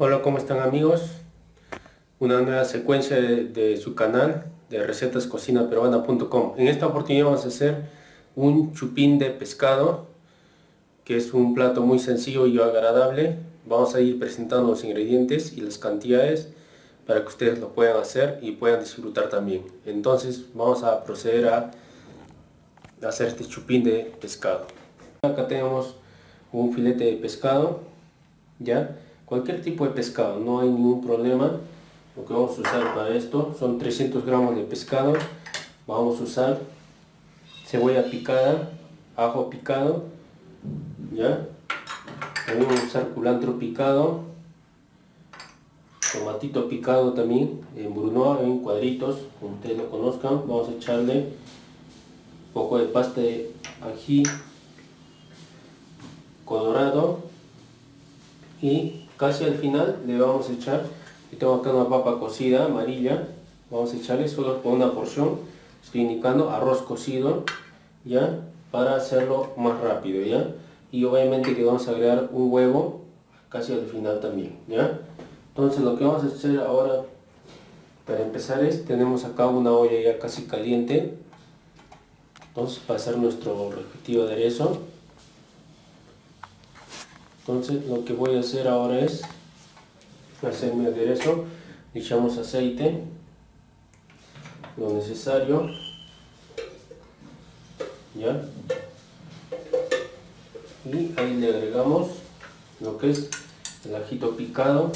Hola, ¿cómo están amigos? Una nueva secuencia de su canal de recetascocinaperuana.com. En esta oportunidad vamos a hacer un chupín de pescado, que es un plato muy sencillo y agradable. Vamos a ir presentando los ingredientes y las cantidades para que ustedes lo puedan hacer y puedan disfrutar también. Entonces vamos a proceder a hacer este chupín de pescado. Acá tenemos un filete de pescado, ya, cualquier tipo de pescado, no hay ningún problema. Lo que vamos a usar para esto son 300 gramos de pescado. Vamos a usar cebolla picada, ajo picado, ya, también vamos a usar culantro picado, tomatito picado también en brunoise, en cuadritos, como ustedes lo conozcan. Vamos a echarle un poco de pasta de ají colorado y casi al final le vamos a echar, y tengo acá una papa cocida amarilla, vamos a echarle solo por una porción, estoy indicando arroz cocido, ya, para hacerlo más rápido, ya, y obviamente que vamos a agregar un huevo casi al final también, ya. Entonces lo que vamos a hacer ahora para empezar es, tenemos acá una olla ya casi caliente, entonces para hacer nuestro respectivo aderezo. Entonces lo que voy a hacer ahora es hacer mi aderezo. Le echamos aceite, lo necesario, ya, y ahí le agregamos lo que es el ajito picado,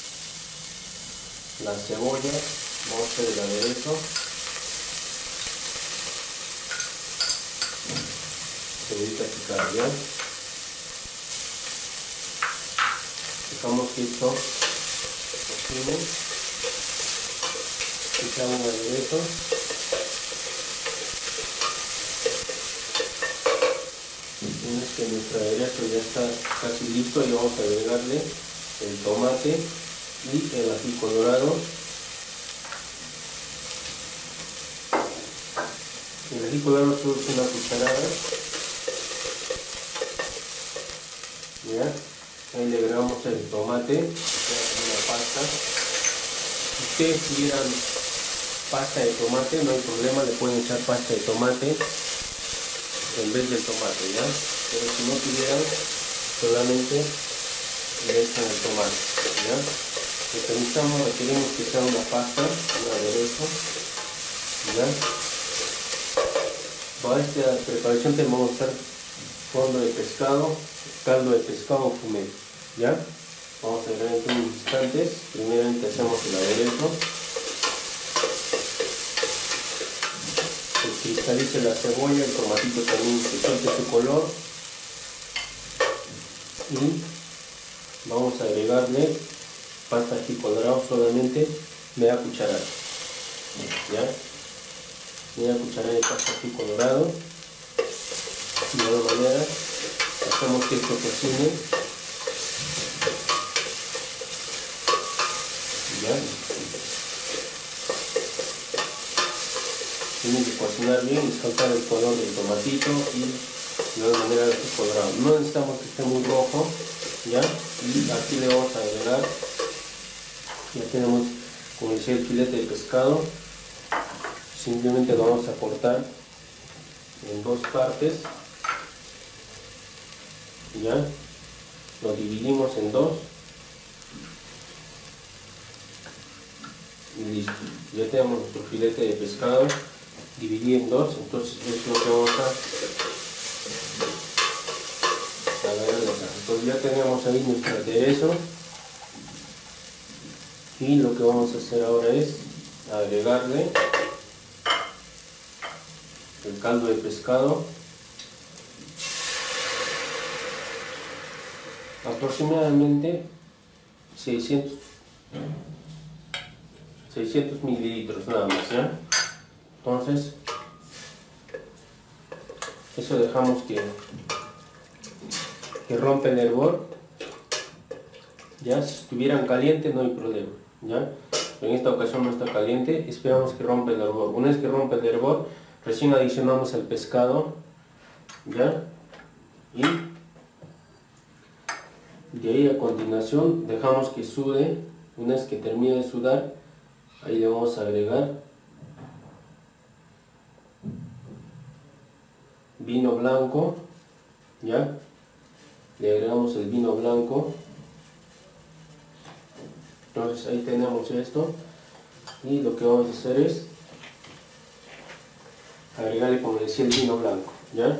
la cebolla, vamos a hacer el aderezo, cebollita picada, ya. Dejamos que esto cocine, echamos el aderezo, una vez que nuestro aderezo ya está casi listo, y vamos a agregarle el tomate y el ají colorado. El ají colorado solo es una cucharada, ya. Ahí le agregamos el tomate, una pasta. Si ustedes tuvieran pasta de tomate, no hay problema, le pueden echar pasta de tomate en vez del tomate, ¿ya? Pero si no tuvieran, solamente le echan el tomate, ¿ya? Requerimos que sea una pasta, un aderezo, ¿ya? Para esta preparación tenemos que usar fondo de pescado, caldo de pescado fumé, ¿ya? Vamos a agregar en unos instantes. Primeramente hacemos el aderezo, que cristalice la cebolla, el tomatito también que suelte su color, y vamos a agregarle pasta ají colorado, solamente media cucharada, ¿ya? Media cucharada de pasta ají colorado. De igual manera hacemos que esto cocine, ¿ya? Tiene que cocinar bien y saltar el color del tomatito, y de igual manera el ají colorado. No necesitamos que esté muy rojo, ¿ya? Y aquí le vamos a agregar, ya tenemos, como decía, el filete de pescado. Simplemente lo vamos a cortar en dos partes, ya, lo dividimos en dos y listo. Ya tenemos nuestro filete de pescado dividido en dos. Entonces es lo que vamos a agregar acá. Entonces ya tenemos ahí nuestro aderezo, y lo que vamos a hacer ahora es agregarle el caldo de pescado, aproximadamente 600 mililitros nada más, ¿ya? Entonces eso dejamos que rompa el hervor, ya. Si estuvieran caliente no hay problema, ya. En esta ocasión no está caliente, esperamos que rompa el hervor. Una vez que rompa el hervor, recién adicionamos el pescado, ya, y De ahí a continuación dejamos que sude. Una vez que termine de sudar, ahí le vamos a agregar vino blanco. Ya le agregamos el vino blanco. Entonces ahí tenemos esto, y lo que vamos a hacer es agregarle, como decía, el vino blanco. ¿Ya?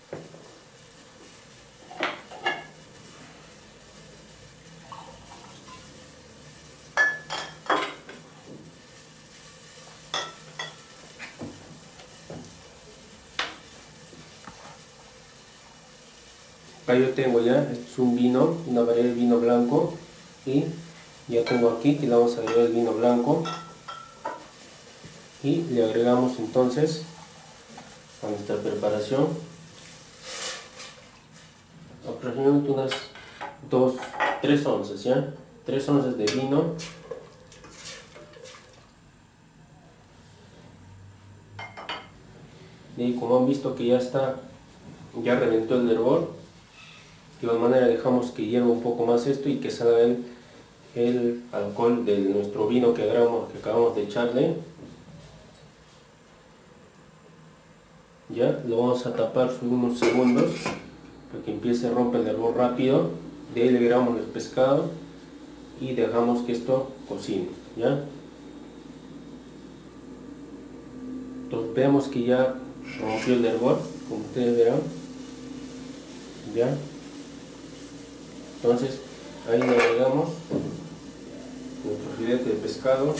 Acá yo tengo ya, este es un vino, una variedad de vino blanco, y ya tengo aquí que le vamos a agregar el vino blanco, y le agregamos entonces a nuestra preparación aproximadamente unas 3 onzas, ¿ya? 3 onzas de vino. Y como han visto que ya reventó el hervor, de igual manera dejamos que hierva un poco más esto y que salga el alcohol de nuestro vino que acabamos de echarle. Ya lo vamos a tapar unos segundos para que empiece a romper el hervor rápido. De ahí le agregamos el pescado y dejamos que esto cocine. ¿Ya? Entonces vemos que ya rompió el hervor, como ustedes verán. ¿Ya? Entonces ahí le agregamos nuestro filete de pescado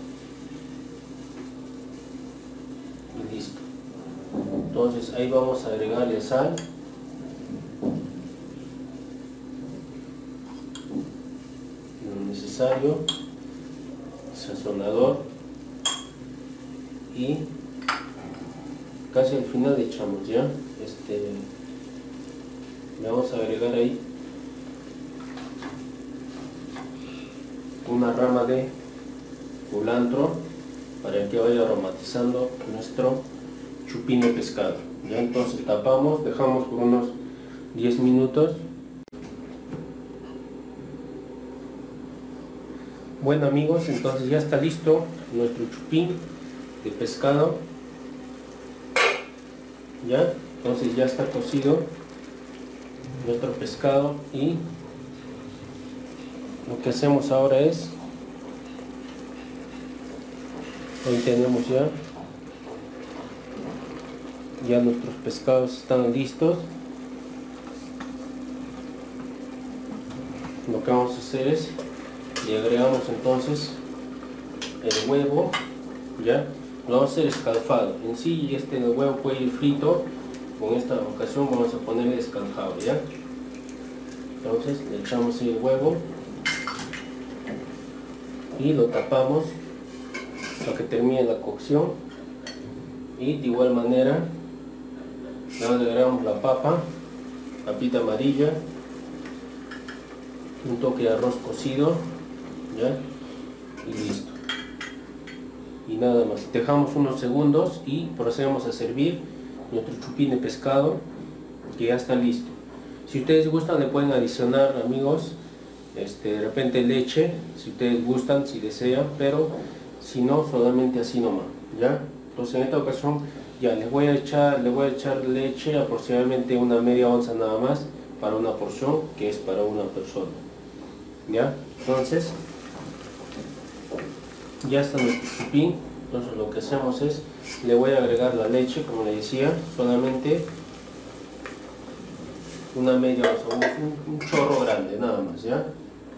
y listo. Entonces ahí vamos a agregarle sal, lo necesario, sazonador, y casi al final le echamos ya le vamos a agregar ahí una rama de culantro para que vaya aromatizando nuestro chupín de pescado. Ya, entonces tapamos, dejamos por unos 10 minutos. Bueno amigos, entonces ya está listo nuestro chupín de pescado. Ya, entonces ya está cocido nuestro pescado, y lo que hacemos ahora es, ahí tenemos ya nuestros pescados están listos. Lo que vamos a hacer es, le agregamos entonces el huevo. Ya lo vamos a hacer escalfado. En sí el huevo puede ir frito, con esta ocasión vamos a ponerle escalfado. Ya, entonces le echamos el huevo y lo tapamos hasta que termine la cocción, y de igual manera le agregamos la papita amarilla, un toque de arroz cocido, ¿ya? Y listo. Y nada más, dejamos unos segundos y procedemos a servir nuestro chupín de pescado, que ya está listo. Si ustedes gustan, le pueden adicionar, amigos, de repente leche, si ustedes gustan, si desean, pero si no, solamente así nomás. ¿Ya? Entonces en esta ocasión ya les voy a echar leche, aproximadamente una media onza nada más, para una porción que es para una persona. ¿Ya? Entonces ya está nuestro chupín. Entonces lo que hacemos es, le voy a agregar la leche, como le decía, solamente una media onza, un chorro grande nada más. ¿Ya?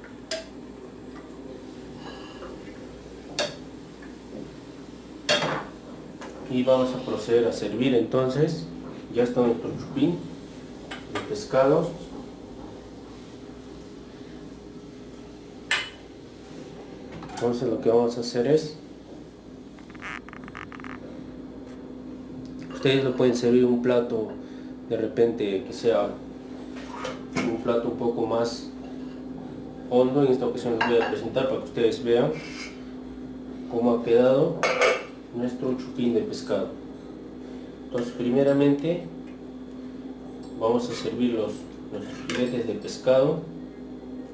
Y vamos a proceder a servir. Entonces ya está nuestro chupín de pescado. Entonces lo que vamos a hacer es, ustedes lo pueden servir un plato, de repente que sea un plato un poco más hondo. En esta ocasión les voy a presentar para que ustedes vean cómo ha quedado nuestro chupín de pescado. Entonces primeramente vamos a servir nuestros filetes de pescado.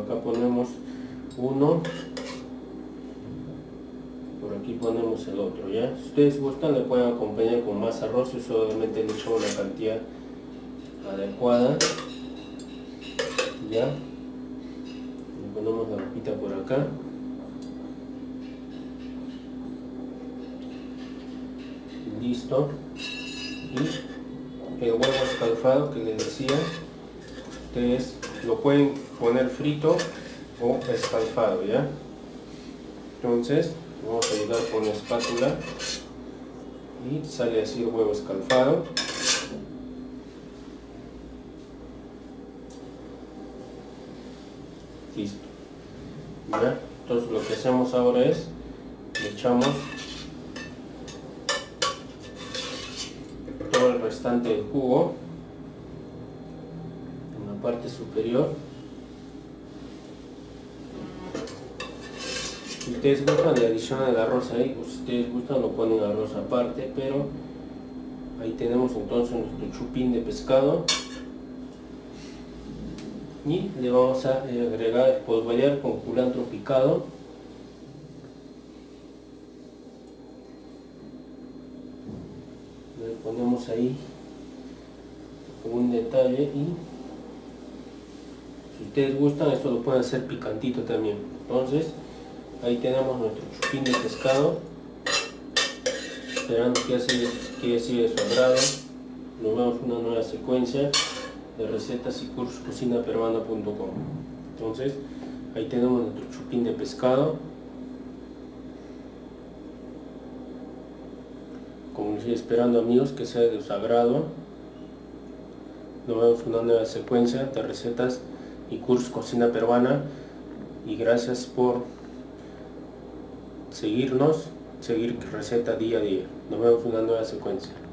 acá ponemos uno, por aquí ponemos el otro, ¿ya? Si ustedes gustan le pueden acompañar con más arroz, y solamente le echamos la cantidad adecuada, ¿ya? Le ponemos la ropita por acá. Listo. Y el huevo escalfado que les decía, ustedes lo pueden poner frito o escalfado, ¿ya? Entonces vamos a ayudar con la espátula y sale así el huevo escalfado. Listo, ¿ya? Entonces lo que hacemos ahora es le echamos todo el restante del jugo en la parte superior. Si ustedes gustan le adicionan el arroz ahí, pues si ustedes gustan lo ponen arroz aparte, pero ahí tenemos entonces nuestro chupín de pescado. Y le vamos a agregar, pues variar con culantro picado. Le ponemos ahí un detalle, y si ustedes gustan esto lo pueden hacer picantito también. Entonces ahí tenemos nuestro chupín de pescado, esperando que haya sido de su agrado. Nos vemos en una nueva secuencia de recetas y cursos cocinaperuana.com. Entonces ahí tenemos nuestro chupín de pescado, como les esperando amigos que sea de su agrado. Nos vemos en una nueva secuencia de recetas y cursos cocina peruana, y gracias por seguir receta día a día. Nos vemos en una nueva secuencia.